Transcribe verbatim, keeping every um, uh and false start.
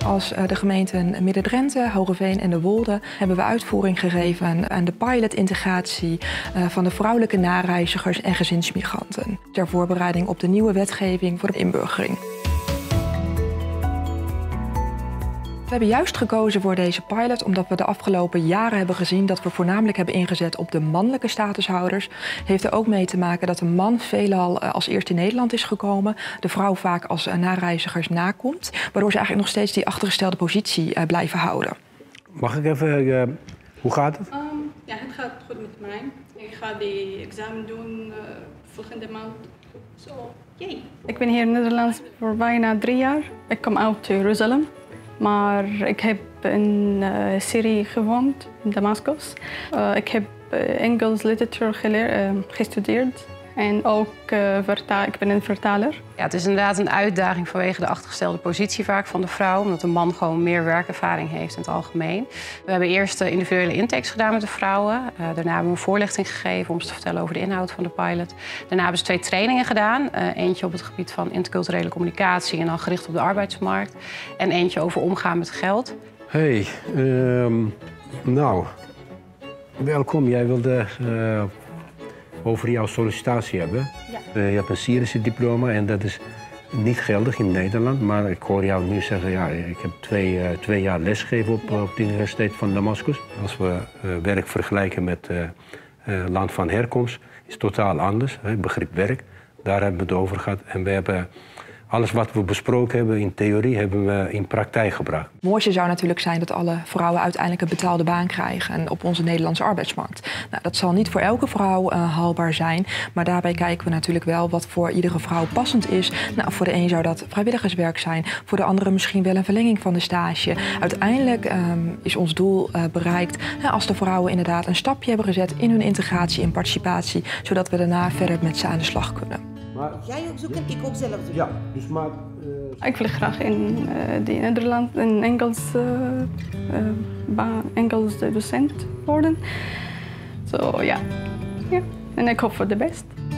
als de gemeenten Midden-Drenthe, Hogeveen en De Wolde hebben we uitvoering gegeven aan de pilotintegratie van de vrouwelijke nareizigers en gezinsmigranten ter voorbereiding op de nieuwe wetgeving voor de inburgering. We hebben juist gekozen voor deze pilot omdat we de afgelopen jaren hebben gezien dat we voornamelijk hebben ingezet op de mannelijke statushouders. Heeft er ook mee te maken dat de man veelal als eerste in Nederland is gekomen, de vrouw vaak als nareizigers nakomt, waardoor ze eigenlijk nog steeds die achtergestelde positie blijven houden. Mag ik even, uh, hoe gaat het? Um, ja, het gaat goed met mij. Ik ga die examen doen uh, volgende maand. Zo, so, yay. Ik ben hier in Nederland voor bijna drie jaar. Ik kom uit Jeruzalem. Maar ik heb in uh, Syrië gewoond, in Damascus. Uh, ik heb uh, Engels literatuur geleerd, uh, gestudeerd. En ook uh, vertaal, ik ben een vertaler. Ja, het is inderdaad een uitdaging vanwege de achtergestelde positie vaak van de vrouw. Omdat de man gewoon meer werkervaring heeft in het algemeen. We hebben eerst de individuele intakes gedaan met de vrouwen. Uh, daarna hebben we een voorlichting gegeven om ze te vertellen over de inhoud van de pilot. Daarna hebben ze twee trainingen gedaan. Uh, eentje op het gebied van interculturele communicatie en dan gericht op de arbeidsmarkt. En eentje over omgaan met geld. Hey, um, nou, welkom. Jij wilde uh, over jouw sollicitatie hebben. Ja. Uh, je hebt een Syrische diploma en dat is niet geldig in Nederland. Maar ik hoor jou nu zeggen, ja, ik heb twee, uh, twee jaar lesgegeven op, ja. op de Universiteit van Damascus. Als we uh, werk vergelijken met uh, uh, land van herkomst, is het totaal anders. Het begrip werk, daar hebben we het over gehad. En we hebben alles wat we besproken hebben in theorie, hebben we in praktijk gebracht. Het mooiste zou natuurlijk zijn dat alle vrouwen uiteindelijk een betaalde baan krijgen op onze Nederlandse arbeidsmarkt. Nou, dat zal niet voor elke vrouw uh, haalbaar zijn, maar daarbij kijken we natuurlijk wel wat voor iedere vrouw passend is. Nou, voor de een zou dat vrijwilligerswerk zijn, voor de andere misschien wel een verlenging van de stage. Uiteindelijk um, is ons doel uh, bereikt uh, als de vrouwen inderdaad een stapje hebben gezet in hun integratie en participatie, zodat we daarna verder met ze aan de slag kunnen. Maar jij ook zoeken, ik ook zelf zoeken. Ja, dus maar... Uh... Ik wil graag in uh, die Nederland een Engels, uh, uh, Engels docent worden. Zo so, ja. ja, en ik hoop voor de best.